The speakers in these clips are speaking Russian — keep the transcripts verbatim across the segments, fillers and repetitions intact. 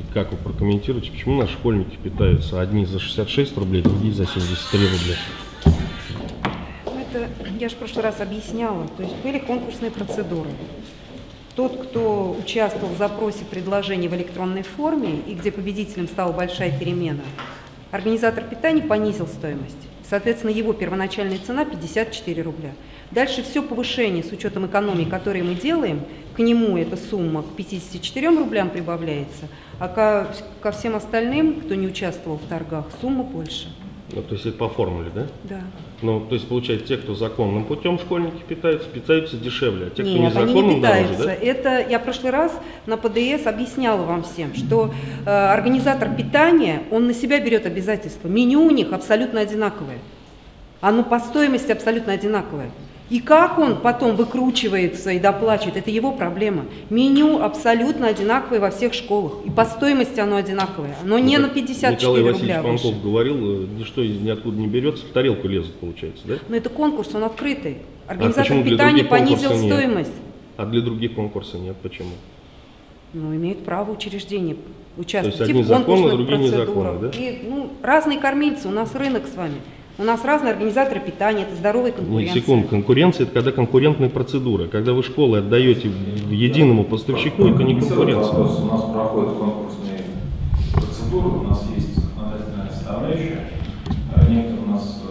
как вы прокомментируете, почему наши школьники питаются одни за шестьдесят шесть рублей, другие за семьдесят три рубля? Это я же в прошлый раз объясняла. То есть были конкурсные процедуры. Тот, кто участвовал в запросе предложений в электронной форме и где победителем стала большая перемена, организатор питания понизил стоимость. Соответственно, его первоначальная цена пятьдесят четыре рубля. Дальше все повышение с учетом экономии, которые мы делаем, к нему эта сумма к пятидесяти четырем рублям прибавляется, а ко, ко всем остальным, кто не участвовал в торгах, сумма больше. Ну, то есть это по формуле, да? Да. Ну, то есть, получается, те, кто законным путем школьники питаются, питаются дешевле, а те, кто Нет, незаконным, они не питаются. дороже, да? Это я в прошлый раз на ПДС объясняла вам всем, что э, организатор питания, он на себя берет обязательства. Меню у них абсолютно одинаковое. Оно по стоимости абсолютно одинаковое. И как он потом выкручивается и доплачивает, это его проблема. Меню абсолютно одинаковое во всех школах. И по стоимости оно одинаковое. Оно не на пятьдесят четыре Николай рубля Васильевич выше. Панков говорил, ничто ниоткуда не берется, в тарелку лезет, получается, да? Но это конкурс, он открытый. А Организатор почему для питания других понизил конкурса нет? стоимость. А для других конкурса нет, почему? Ну, имеет право учреждение То участвовать есть одни и в законно, конкурсных другие процедурах. незаконно, да? И, ну, разные кормильцы, у нас рынок с вами. У нас разные организаторы питания, это здоровая конкуренция. Не, секунду, конкуренция – это когда конкурентная процедура. Когда вы школы отдаете единому поставщику, это не конкуренция. Вопрос. У нас проходят конкурсные процедуры, у нас есть законодательная составляющая. Некоторые у нас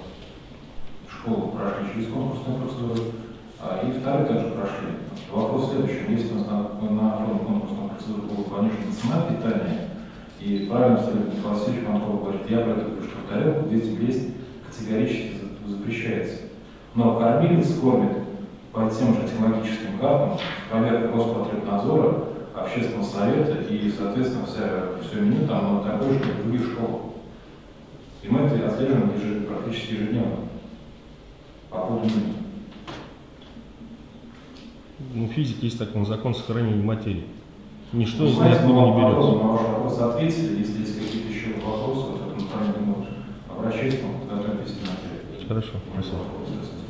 школы прошли через конкурсные процедуры, и вторые также прошли. Вопрос следующий. Если у нас на, на фоне конкурсной процедуры была понижена цена питания, и правильно абсолютно Николай Васильевич Панков говорит, я про это говорю, что в тарелку детям лезть категорически запрещается. Но кормилец кормит по тем же технологическим картам, проверка Роспотребнадзора, общественного совета и, соответственно, вся, все меню там оно такое же, как в других школах. И мы это отслеживаем ежедневно, практически ежедневно. По поводу меню. Ну, в физике есть такой закон сохранения материи. Ничто Ну, из знаете, ниоткуда не мы берется. на ваш вопрос ответили. Если есть какие-то еще вопросы, в этом направлении, обращайтесь, мы подготовим письменный ответ. Хорошо, спасибо.